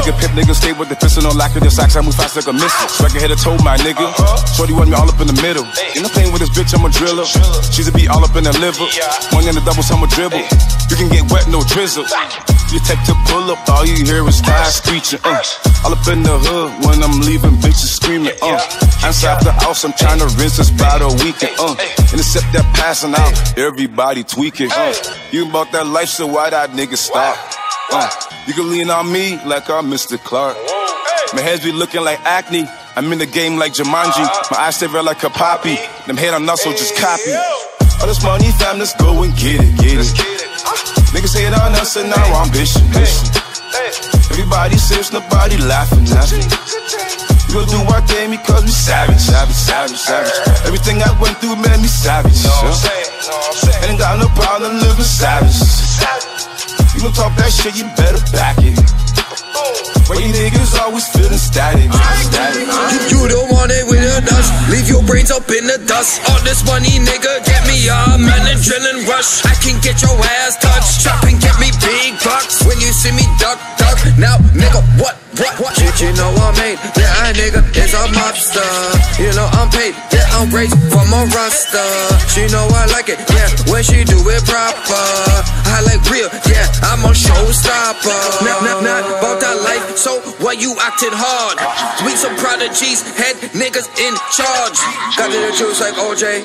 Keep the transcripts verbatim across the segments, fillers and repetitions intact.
Nigga pimp, nigga stay with the piston on lack of the socks. I move fast like a missile. Striker head of toe, my nigga. Shorty want me all up in the middle. Ain't no playing with this bitch, I'm a driller. She's a beat all up in the liver. One in the double, some a dribble. You can get wet, no drizzle. You take to pull up, all you hear is tires screeching. Uh. All up in the hood when I'm leaving, bitches screaming. Uh. Inside the house, I'm trying to rinse this bottle weekend. Uh. Intercept that passing out, everybody tweaking. Uh. You bought that life, so why that nigga stop? Uh. You can lean on me like I'm Mister Clark. My heads be looking like acne. I'm in the game like Jumanji. My eyes stay red like a poppy. Them head on so just copy. All this money, fam, let's go and get it, get it. Niggas hate on us and our ambition. Everybody serious, nobody laughing, laughing. We gon' do our thing because we savage, savage, savage, savage. Everything I went through made me savage. Yeah. Ain't got no problem living savage. You gon' talk that shit, you better back it. Why you niggas always feeling static, static. You, you don't want it with the dust. Leave your brains up in the dust. All this money, nigga, get me a man and drilling rush. I can get your ass touched. Chop and get me big bucks. When you see me duck, duck. Now, nigga, what, what, what? Shit, you know I'm made. Yeah, I nigga is a mobster. You know I'm paid. Yeah, I'm raised from a roster. She know I like it. Yeah, when she do it proper. I like real. Yeah, I'm a showstopper. Not, not, not about that life. So why you acting hard? We some prodigies, head niggas in charge. Got to the juice like O J.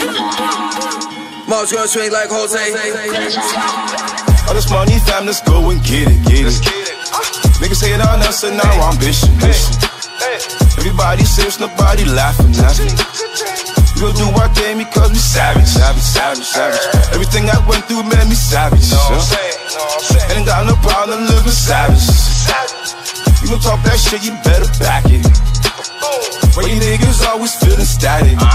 Mom's gonna swing like Jose. All this money, fam, let's go and get it, get it. Niggas hate on us and our ambition. Everybody serious, nobody laughing, laughing. We gon' do our thing because we savage, savage, savage, savage. Everything I went through made me savage. Yeah. Ain't got no problem living savage. You gon' talk that shit, you better back it. Why you niggas always feeling static,